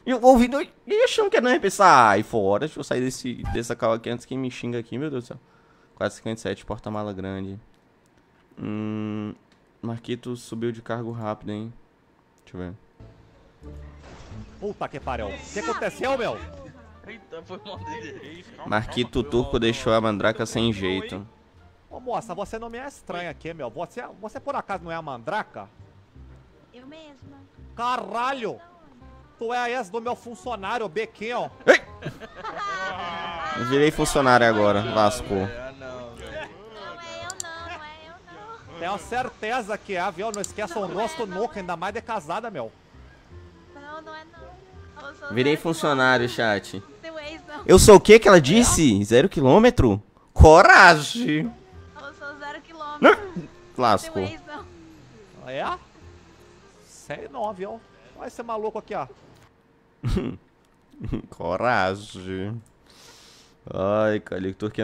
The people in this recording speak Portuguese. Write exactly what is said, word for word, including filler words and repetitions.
E eu ouvindo e achando que era não ia pensar, ai, fora, deixa eu sair desse, dessa cal aqui antes que me xinga aqui, meu Deus do céu. quatrocentos e cinquenta e sete, porta-mala grande. Hum. Marquito subiu de cargo rápido, hein? Deixa eu ver. Puta que pariu. O que aconteceu, meu? Eita, foi mal dele. Marquito Turco deixou a mandraca sem jeito. Ô moça, você não me é estranha aqui, meu. Você, você por acaso não é a mandraca? Eu mesma. Caralho! Tu é a ex do meu funcionário, Bequinho. Ei! Eu virei funcionário agora, lascou. Ah, não, velho. Não é eu não, não é eu não. Tenho certeza que é, viu? Não esqueça o rosto nunca, ainda mais de casada, meu. Não, não é não. Eu sou Virei zero funcionário, quilômetro. chat. Seu ex não. Eu sou o que que ela disse? Zero quilômetro? Coragem! Eu sou zero quilômetro. Seu Lascou. ex não. É? Sei não, viu? Olha esse maluco aqui, ó. Coragem. Ai, Calixto Turco